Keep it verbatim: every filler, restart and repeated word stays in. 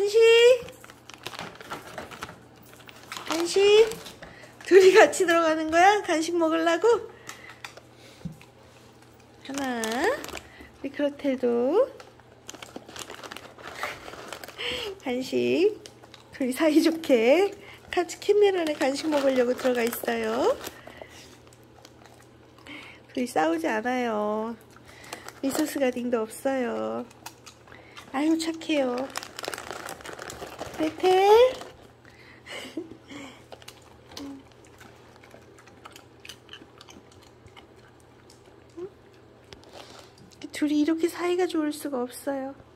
간식. 간식. 둘이 같이 들어가는 거야? 간식 먹으려고? 하나. 우리 그렇대도 간식. 둘이 사이좋게 같이 캔메론에 간식 먹으려고 들어가 있어요. 둘이 싸우지 않아요. 리소스 가딩도 없어요. 아유 착해요. 베텔. 둘이 이렇게 사이가 좋을 수가 없어요.